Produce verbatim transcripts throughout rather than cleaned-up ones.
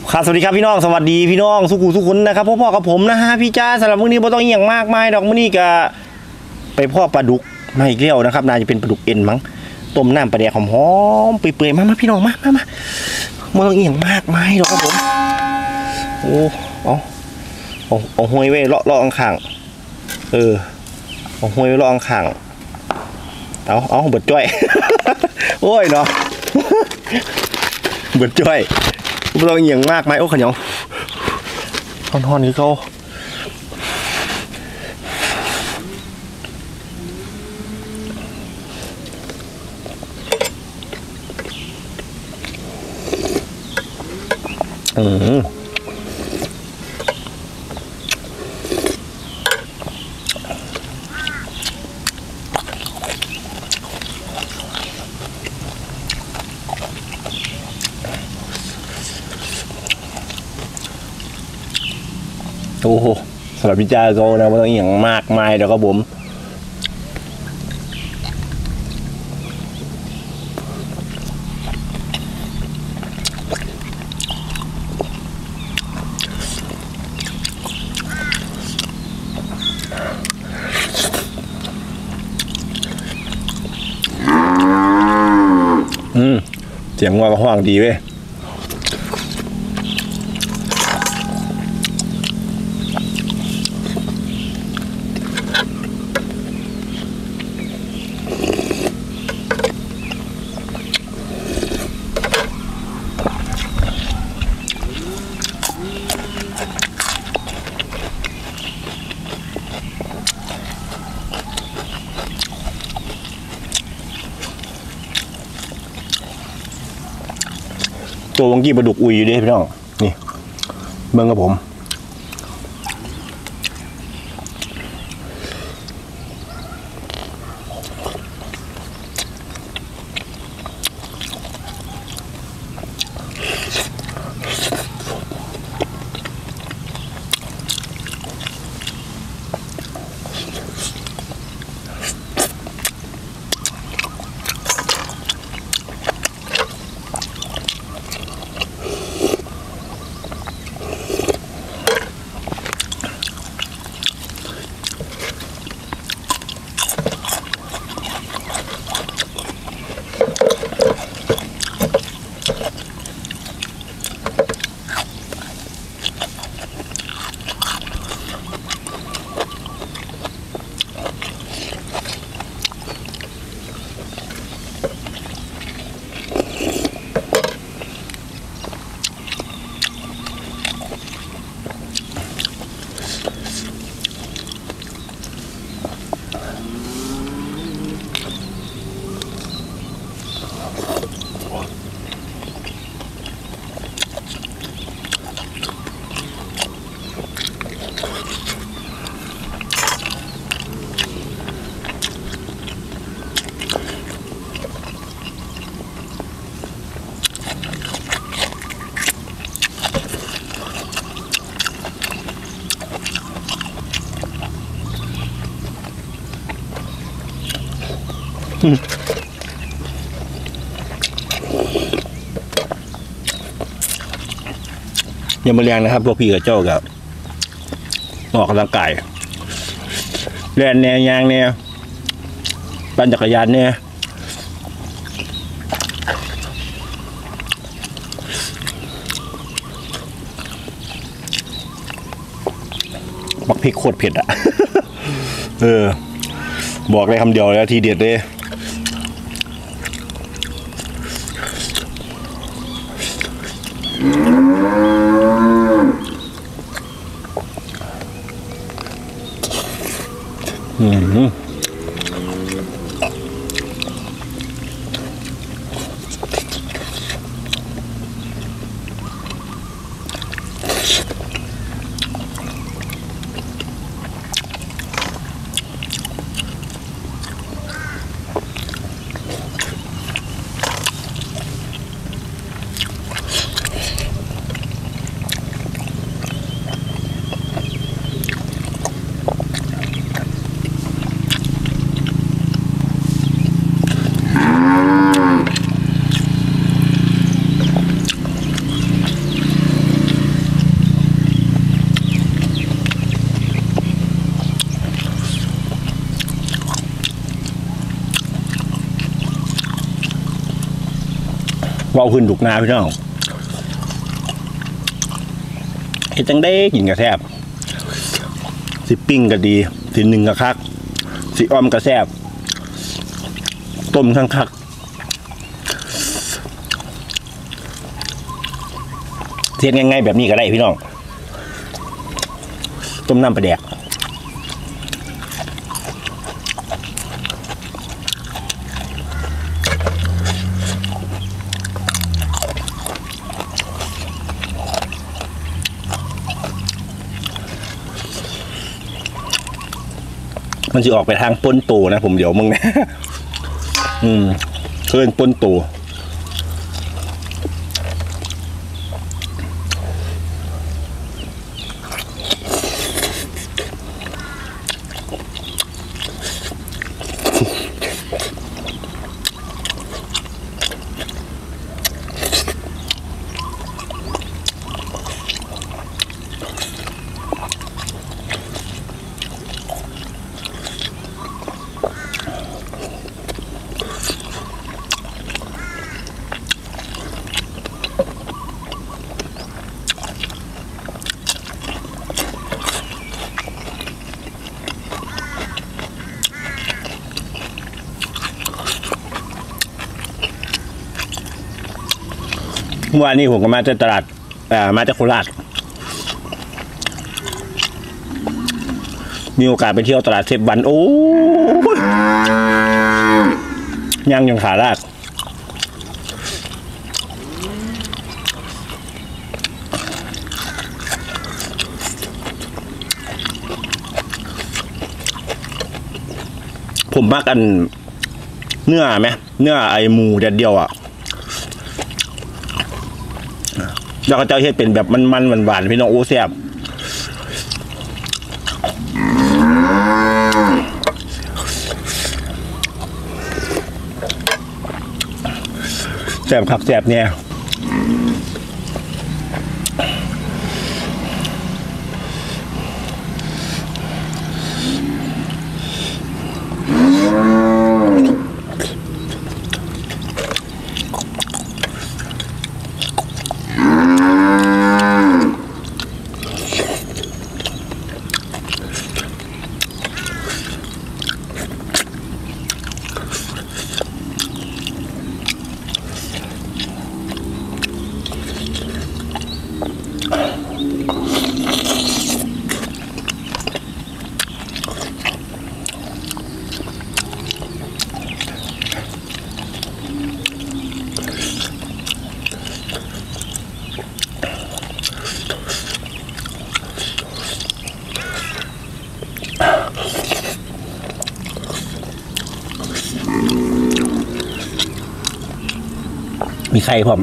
ครับสวัสดีครับพี่น้องสวัสดีพี่น้องสุขุสุขุนนะครับพ่อพ่อกับผมนะฮะพี่จ้าสำหรับมื้อนี้บ่ต้องอย่างมากมายดอกมื้อนี้ก็ไปพ่อปลาดุกมาอีกแล้วนะครับน่าจะเป็นปลาดุกเอ็นมั้งต้มน้ำปลาแดกหอมๆเปื่อยๆมามาพี่น้องมามามาบ่ต้องอย่างมากมายดอกครับผมโอ้เอาเอาเอาห้อยไว้เลาะเลาะข้างๆเออเอาห้อยไว้เลาะข้างๆเอาเอาเบิดจ้อย โอ้ยเนาะ เบิดจ้อยไม่ต้องเหยียงมากไหมโอ้ขยองทอนทอนนี้เขาอืมโอ้โหสำหรับพี่จ้าโซนะไม่ต้องอย่างมากมายเดี๋ยวครับผมอืมเสียงว่าก็ห้องดีเว้ยตัววังกี้ปลาดุกอุยอยู่ด้วยพี่น้องนี่เบิ่งกับผมยังมาเรียงนะครับพวกพี่กับเจ้ากับออกกำลังกายเล่นแนวยางเนี่ยปั่นจักรยานเนี่ยบักพริกโคตรเผ็ดอ่ะ เออบอกเลยคำเดียวแล้วทีเด็ดเลยอืมว่าพื้นดุกนาพี่น้องเฮ็ดจังได้กินกระแซบสิปิ้งก็ดีสิหนึ่งกระคักสิอ้อมกระแซบต้มทั้งคักเฮ็ดง่ายๆแบบนี้ก็ได้พี่น้องต้มน้ำปลาแดกมันจะออกไปทางป้นโตนะผมเดี๋ยวมึงนะอืมเคลื่อนป้นโตเมื่อวานนี้ผมก็มาจากตลาดอ่ามาจากโคราชมีโอกาสไปเที่ยวตลาดเทพบันโอ้ยังยังขาลากผมมักอันเนื้อไหมเนื้อไอหมูเด็ดเดียวอ่ะแล้วก็เจ้าเฮ็ดเป็นแบบมันๆหวานๆพี่น้องโอ้แซ่บแซ่บครับแซ่บเนี่ยมีไข่พร้อม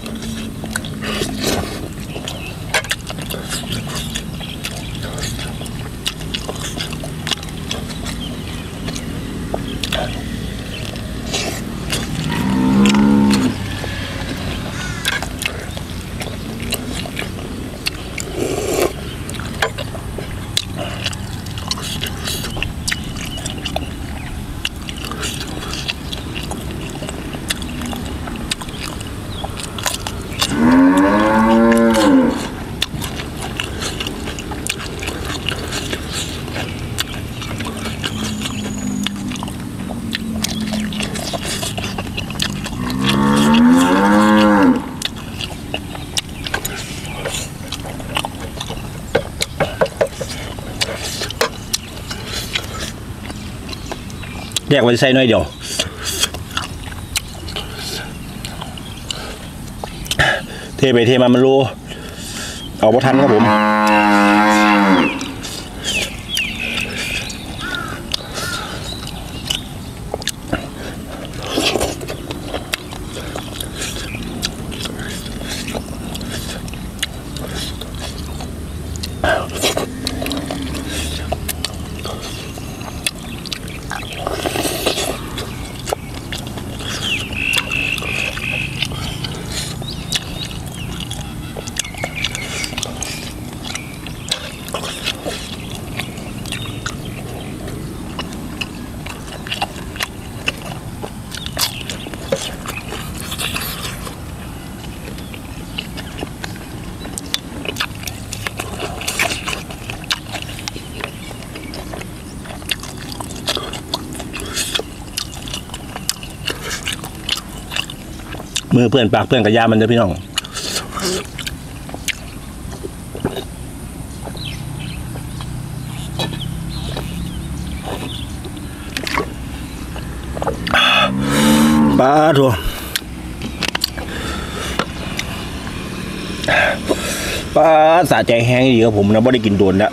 แยกไว้ใส่น้อยเดียวเทไปเทมามันรูเอาบ่ทันครับผมมือเพื่อนปากเพื่อนกับยามันเด้อพี่น้องปลาทัวปลาสะใจแห้งดีครับผมนะไม่ได้กินโดนแล้ว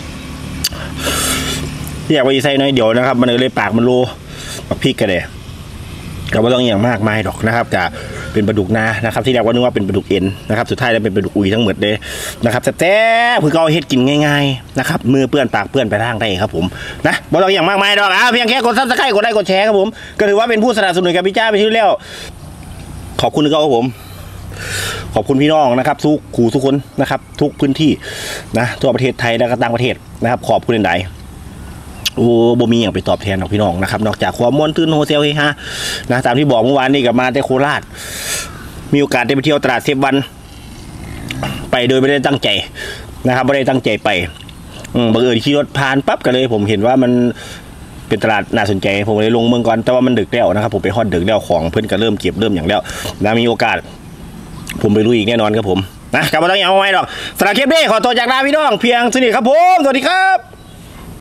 อยากไปใส่น้อยเดียวนะครับมันเลยปากมันโลปักพริกกันเลยแต่ว่าต้องอย่างมากมายดอกนะครับจะเป็นปลาดุกนานะครับที่แรกว่านึกว่าเป็นปลาดุกเอ็นนะครับสุดท้ายแล้วเป็นปลาดุกอุยทั้งหมดเลยนะครับแต่แต่เพื่อเอาเฮ็ดกินง่ายๆนะครับมือเปื้อนปากเปื้อนไปทางได้ครับผมนะบ่ต้องอย่างมากมายดอกอ่ะเพียงแค่กดซับสไครต์กดไลค์กดแชร์ครับผมก็ถือว่าเป็นผู้สนับสนุนกับพี่จ้าไปชื่อแล้วขอบคุณครับผมขอบคุณพี่น้องนะครับทุกขู่ทุกคนนะครับทุกพื้นที่นะทั่วประเทศไทยและก็ต่างประเทศนะครับขอบคุณใดโอ้บ่มีอย่างไปตอบแทนของพี่น้องนะครับนอกจากความม่วนตื่นโฮเซลเฮฮานะตามที่บอกเมื่อวานนี้กับมาแต่โคราชมีโอกาสได้ไปเที่ยวตลาดเซฟวันไปโดยไม่ได้ตั้งใจนะครับไม่ได้ตั้งใจไปบังเอิญขี่รถผ่านปั๊บกันเลยผมเห็นว่ามันเป็นตลาดน่าสนใจผมเลยลงเมืองก่อนแต่ว่ามันดึกแล้วนะครับผมไปฮอดดึกแล้วของเพื่อนก็เริ่มเก็บเริ่มอย่างแล้วนะมีโอกาสผมไปลุยอีกแน่นอนครับผมนะกลับมาต้องอย่างเอาไว้หรอกสำหรับคลิปนี้ขอตัวจากลาพี่น้องเพียงเท่านี้ครับผมสวัสดีครับ